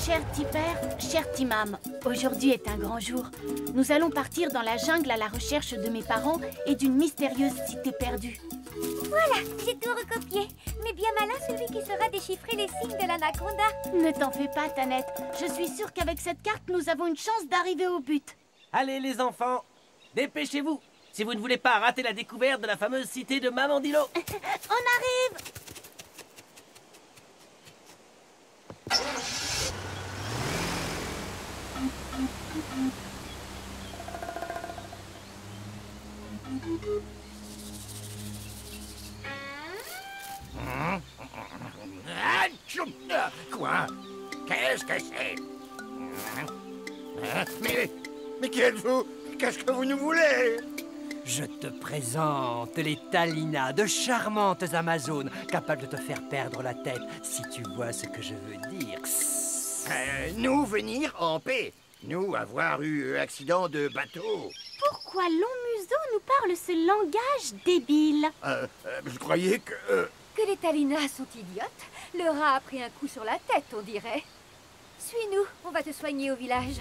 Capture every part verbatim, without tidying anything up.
Cher petit père, cher petit mam, aujourd'hui est un grand jour. Nous allons partir dans la jungle à la recherche de mes parents et d'une mystérieuse cité perdue. Voilà, j'ai tout recopié. Mais bien malin celui qui saura déchiffrer les signes de l'anaconda. Ne t'en fais pas, Tanette. Je suis sûre qu'avec cette carte, nous avons une chance d'arriver au but. Allez les enfants, dépêchez-vous si vous ne voulez pas rater la découverte de la fameuse cité de Mamandilo. On arrive! Quoi? Qu'est-ce que c'est? Mais, mais qui êtes-vous? Qu'est-ce que vous nous voulez? Je te présente les Talina, de charmantes Amazones, capables de te faire perdre la tête, si tu vois ce que je veux dire. Euh, nous venir en paix. Nous avoir eu accident de bateau. Pourquoi Longmuseau nous parle ce langage débile? Euh, euh, je croyais que... euh, Que les Talinas sont idiotes. Le rat a pris un coup sur la tête, on dirait. Suis-nous, on va te soigner au village.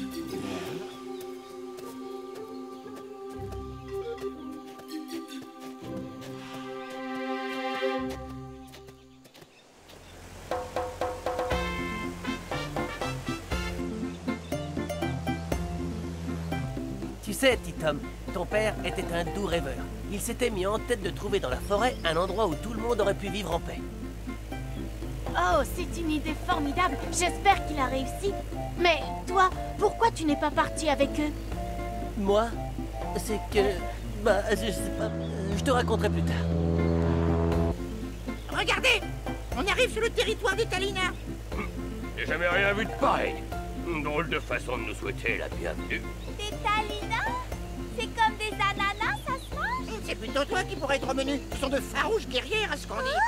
Tu sais, petit homme, ton père était un doux rêveur. Il s'était mis en tête de trouver dans la forêt un endroit où tout le monde aurait pu vivre en paix. Oh, c'est une idée formidable. J'espère qu'il a réussi. Mais toi, pourquoi tu n'es pas parti avec eux? Moi, c'est que... Bah, je sais pas... Je te raconterai plus tard. Regardez! On arrive sur le territoire des Talina. J'ai jamais rien vu de pareil. Drôle de façon de nous souhaiter la bienvenue. Des Talinas? C'est comme des ananas, ça se mange? C'est plutôt toi qui pourrais être au menu. Ils sont de farouches guerrières, à ce qu'on dit.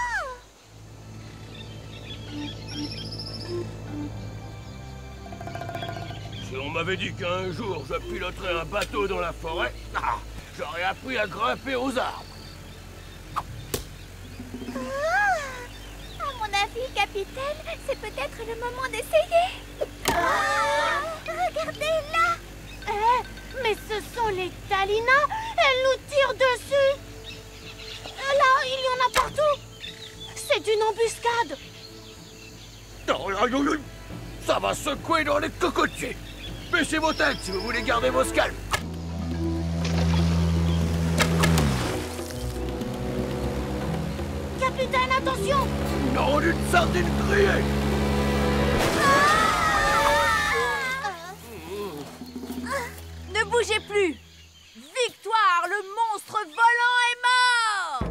Si on m'avait dit qu'un jour je piloterais un bateau dans la forêt, ah, j'aurais appris à grimper aux arbres. Ah, à mon avis, capitaine, c'est peut-être le moment d'essayer. Ah, regardez là! Eh, mais ce sont les Talina! Elles nous tirent dessus! Là, il y en a partout! C'est une embuscade! Ça va secouer dans les cocotiers. Baissez vos têtes si vous voulez garder vos scalps. Capitaine, attention! Non, d'une sardine grillée. Ne bougez plus! Victoire! Le monstre volant est mort!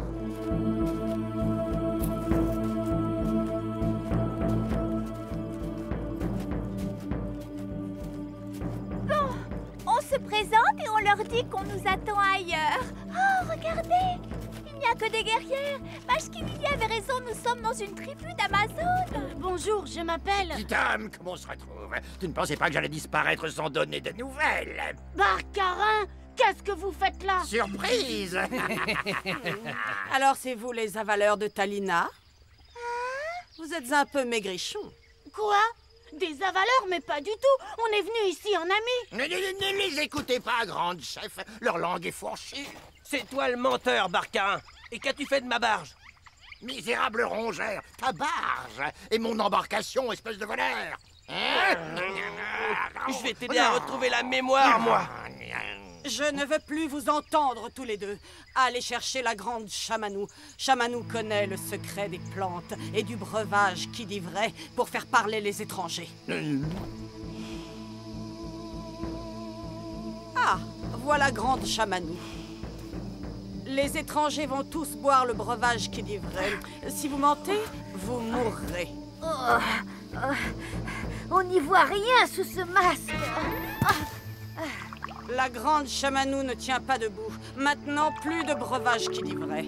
Bon, on se présente et on leur dit qu'on nous attend ailleurs. Oh, regardez! Il n'y a que des guerrières. Mashkilili avait raison, nous sommes dans une tribu d'Amazones. Euh, bonjour, je m'appelle... Petit homme, comment on se retrouve? Tu ne pensais pas que j'allais disparaître sans donner de nouvelles? Barcarin, qu'est-ce que vous faites là? Surprise! Alors c'est vous les avaleurs de Talina? Vous êtes un peu maigrichons. Quoi? Des avaleurs, mais pas du tout. On est venu ici en amis. Ne, ne- ne les écoutez pas, grande chef. Leur langue est fourchue. C'est toi le menteur, Barcarin. Et qu'as-tu fait de ma barge? Misérable rongeur, ta barge et mon embarcation, espèce de voleur. Hein? Je vais t'aider à retrouver la mémoire, moi. Je ne veux plus vous entendre tous les deux. Allez chercher la grande Chamanou. Chamanou connaît le secret des plantes et du breuvage qui dit vrai pour faire parler les étrangers. Ah, voilà grande Chamanou. Les étrangers vont tous boire le breuvage qui dit vrai. Si vous mentez, vous mourrez. Oh, oh, on n'y voit rien sous ce masque. La grande Chamanou ne tient pas debout. Maintenant, plus de breuvage qui dit vrai.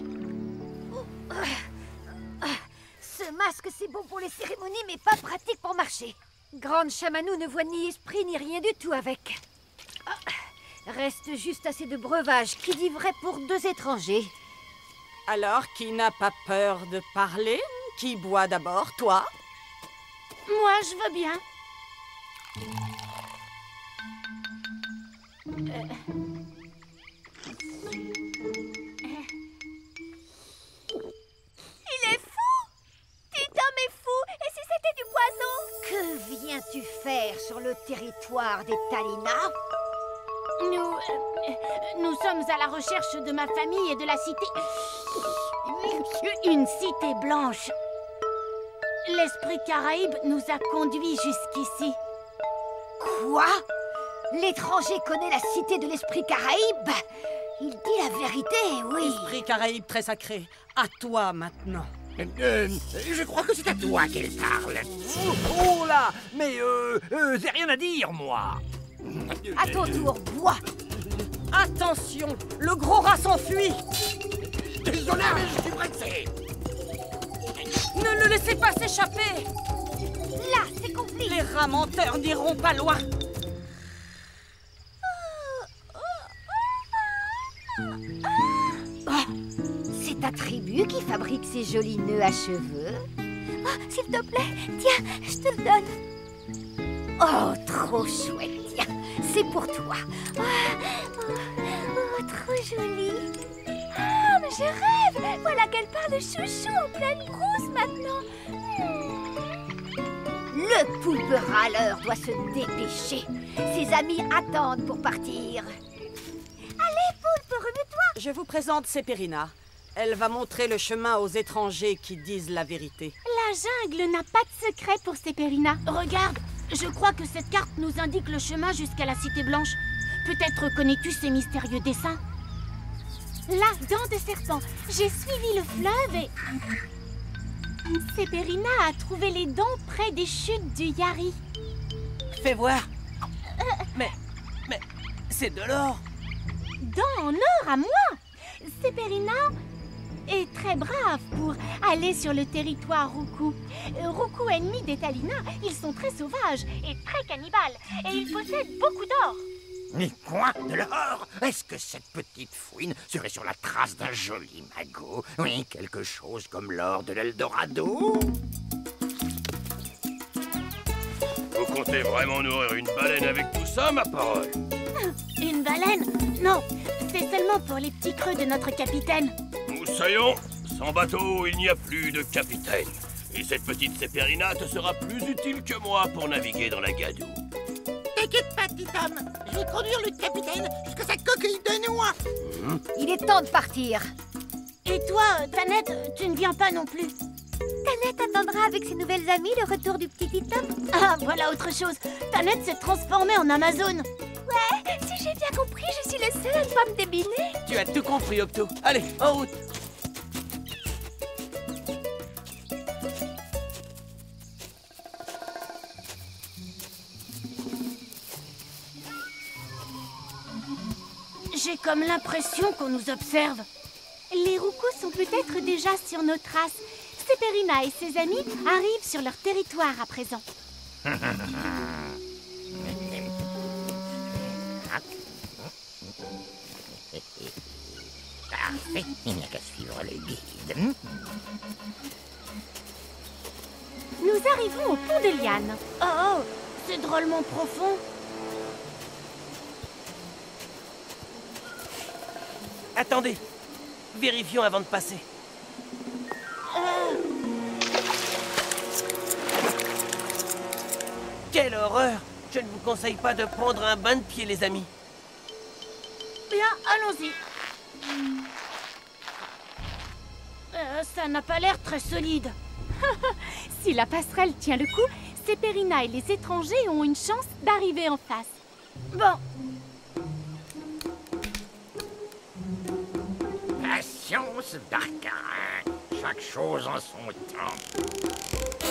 Ce masque, c'est bon pour les cérémonies, mais pas pratique pour marcher. Grande Chamanou ne voit ni esprit ni rien du tout avec. Reste juste assez de breuvage qui dit vrai pour deux étrangers. Alors, qui n'a pas peur de parler? Qui boit d'abord, toi? Moi, je veux bien. Il est fou! Titom est fou! Et si c'était du poison? Que viens-tu faire sur le territoire des Talina? Nous... euh, nous sommes à la recherche de ma famille et de la cité... Une cité blanche. L'esprit Caraïbe nous a conduits jusqu'ici. Quoi? L'étranger connaît la cité de l'Esprit Caraïbe? Il dit la vérité, oui. Esprit Caraïbe très sacré, à toi maintenant. Euh, je crois que c'est à toi qu'elle parle. Oh, oh là! Mais euh, euh, j'ai rien à dire, moi! À ton tour, bois. Attention, le gros rat s'enfuit. Désolé, mais je suis pressé. Ne le laissez pas s'échapper. Là, c'est compliqué. Les rats menteurs n'iront pas loin. Oh, c'est ta tribu qui fabrique ces jolis nœuds à cheveux? Oh, s'il te plaît, tiens, je te le donne. Oh, trop chouette, tiens, c'est pour toi. Oh, oh, oh, trop joli. Ah, mais je rêve. Voilà qu'elle parle de chouchou en pleine brousse maintenant. Le poulpe râleur doit se dépêcher. Ses amis attendent pour partir. Allez, poulpe, remue-toi. Je vous présente Séperina. Elle va montrer le chemin aux étrangers qui disent la vérité. La jungle n'a pas de secret pour Séperina. Regarde, je crois que cette carte nous indique le chemin jusqu'à la Cité Blanche. Peut-être connais-tu ces mystérieux dessins? Là, dents de serpent, j'ai suivi le fleuve et... Séperina a trouvé les dents près des chutes du Yari. Fais voir. Mais, mais, c'est de l'or. Dents en or à moi. Séperina est très brave pour aller sur le territoire Roukou. Euh, Roukou, ennemi des Talina, ils sont très sauvages et très cannibales. Et ils possèdent beaucoup d'or. Mais quoi? De l'or? Est-ce que cette petite fouine serait sur la trace d'un joli magot? Oui, quelque chose comme l'or de l'Eldorado? Vous comptez vraiment nourrir une baleine avec tout ça, ma parole? Une baleine? Non, c'est seulement pour les petits creux de notre capitaine. Moussaillon, sans bateau, il n'y a plus de capitaine. Et cette petite Séperina te sera plus utile que moi pour naviguer dans la gadoue. T'inquiète pas, Titom. Je vais conduire le capitaine jusqu'à sa coquille de noix. Il est temps de partir. Et toi, Tanette, tu ne viens pas non plus? Tanette attendra avec ses nouvelles amies le retour du petit Titom. Ah, voilà autre chose. Tanette s'est transformée en Amazone. Ouais, si j'ai bien compris, je suis le seul à ne pas me débiner. Tu as tout compris, Octo. Allez, en route. J'ai comme l'impression qu'on nous observe. Les Roucous sont peut-être déjà sur nos traces. Séperina et ses amis arrivent sur leur territoire à présent. Parfait, il n'y a qu'à suivre le guide. Nous arrivons au pont de Liane. Oh, oh, c'est drôlement profond. Attendez. Vérifions avant de passer. Euh, Quelle horreur! Je ne vous conseille pas de prendre un bain de pied, les amis. bien, allons-y. Euh, ça n'a pas l'air très solide. Si la passerelle tient le coup, Séperina et les étrangers ont une chance d'arriver en face. Bon. Patience, Darkarin. Chaque chose en son temps.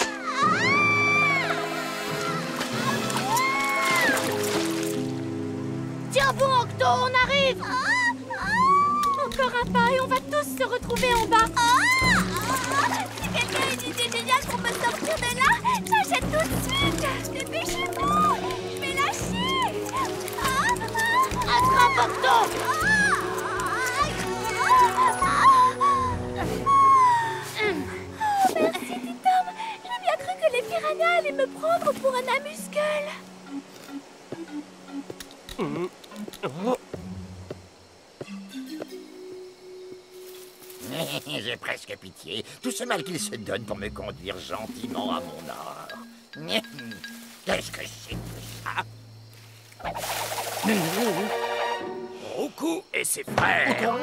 Tiens bon, Octo, on arrive. Encore un pas et on va tous se retrouver en bas. Si quelqu'un a une idée géniale pour me sortir de là, j'achète tout de suite. Dépêchez-vous, je vais lâcher. Attrape, Octo. Oh, merci, Titom. J'ai bien cru que les piranhas allaient me prendre pour un amuse-gueule. Mmh. Oh. J'ai presque pitié. Tout ce mal qu'il se donne pour me conduire gentiment à mon or. Qu'est-ce que c'est que ça? Roucou et ses frères.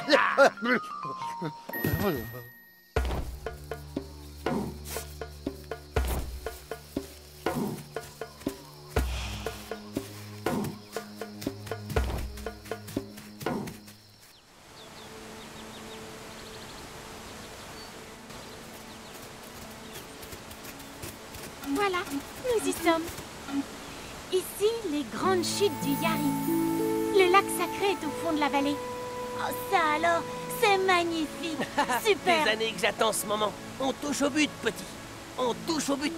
Voilà, nous y sommes. Ici, les grandes chutes du Yari. Le lac sacré est au fond de la vallée. Oh, ça alors, c'est magnifique. Super. Des années que j'attends ce moment. On touche au but, petit. On touche au but.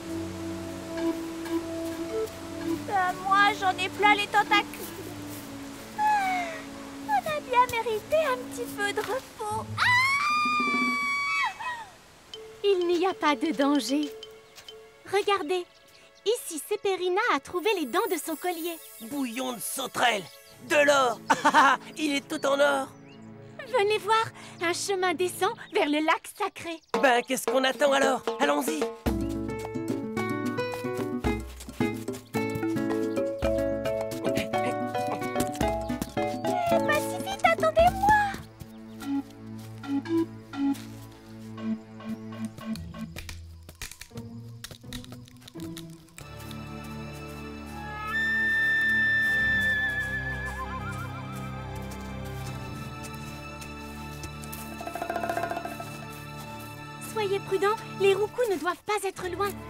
Euh, moi, j'en ai plein les tentacules. Ah, on a bien mérité un petit peu de repos. Ah! Il n'y a pas de danger. Regardez, ici Séperina a trouvé les dents de son collier. Bouillon de sauterelle. De l'or. Ah, il est tout en or. Venez voir, un chemin descend vers le lac sacré. Ben, qu'est-ce qu'on attend alors? Allons-y. Pas si vite, attendez-moi. Soyez prudents, les roucous ne doivent pas être loin.